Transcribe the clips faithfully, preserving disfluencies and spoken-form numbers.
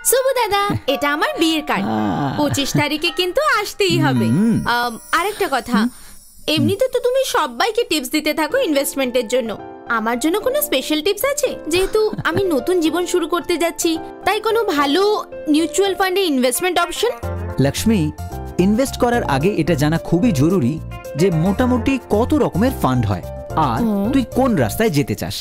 শুভ দাদা, এটা আমার বিয়ের কার্ড। পঁচিশ তারিখে কিন্তু আসতেই হবে। আরেকটা কথা, এমনিতে তো তুমি সবাইকে টিপস দিতে থাকো ইনভেস্টমেন্টের জন্য। আমার জন্য কোনো স্পেশাল টিপস আছে? যেহেতু আমি নতুন জীবন শুরু করতে যাচ্ছি, তাই কোনো ভালো মিউচুয়াল ফান্ডে ইনভেস্টমেন্ট অপশন? লক্ষ্মী, ইনভেস্ট করার আগে এটা জানা খুবই জরুরি যে মোটামুটি কত রকমের ফান্ড হয় আর তুই কোন রাস্তায় যেতে চাস।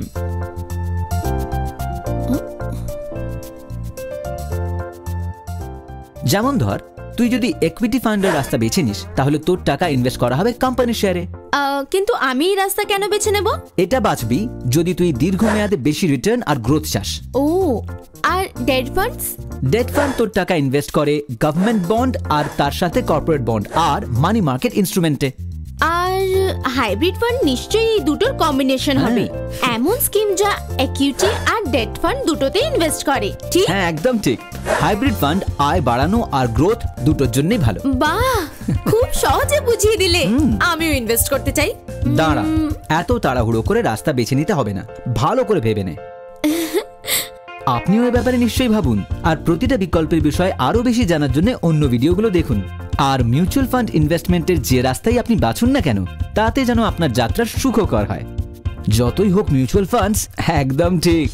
যেমন ধর, তুই যদি ইকুইটি ফান্ডের রাস্তা বেছে নিস তাহলে তোর টাকা ইনভেস্ট করা হবে কোম্পানির শেয়ারে। কিন্তু আমি এই রাস্তা কেন বেছে নেব? এটা বাঁচবি যদি তুই দীর্ঘমেয়াদে বেশি রিটার্ন আর গ্রোথ চাস। ও, আর ডেট ফান্ডস? ডেট ফান্ড তোর টাকা ইনভেস্ট করে গভর্নমেন্ট বন্ড আর তার সাথে কর্পোরেট বন্ড আর মানি মার্কেট ইনস্ট্রুমেন্টে। আর হাইব্রিড ফান্ড নিশ্চয়ই এই দুটোর কম্বিনেশন হবে। এমন স্কিম যা ইকুইটি আর ডেট ফান্ড দুটোতে ইনভেস্ট করে, ঠিক? হ্যাঁ, একদম ঠিক। হাইব্রিড ফান্ড আয় বাড়ানো আর গ্রোথ দুটোর জন্যই ভালো। বাহ, খুব সহজে বুঝিয়ে দিলে। আমিও ইনভেস্ট করতে চাই। দাঁড়া, এত তাড়াহুড়ো করে রাস্তা বেছে নিতে হবে না, ভালো করে ভেবে নে। আপনিও এই ব্যাপারে নিশ্চয়ই ভাবুন আর প্রতিটা বিকল্পের বিষয়ে আরো বেশি জানার জন্য অন্য ভিডিওগুলো দেখুন। আর মিউচুয়াল ফান্ড ইনভেস্টমেন্টের যে রাস্তাই আপনি বাছুন না কেন, তাতে যেন আপনার যাত্রা সুখকর হয়। যতই হোক মিউচুয়াল ফান্ডস একদম ঠিক।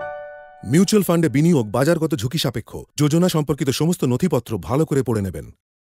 মিউচুয়াল ফান্ডে বিনিয়োগ বাজারগত ঝুঁকি সাপেক্ষ। যোজনা সম্পর্কিত সমস্ত নথিপত্র ভালো করে পড়ে নেবেন।